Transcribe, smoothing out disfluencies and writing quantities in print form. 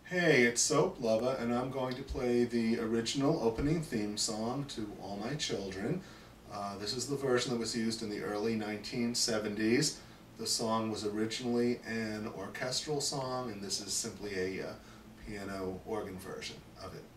Hey, it's Soap Lover, and I'm going to play the original opening theme song to All My Children. This is the version that was used in the early 1970s. The song was originally an orchestral song, and this is simply a piano organ version of it.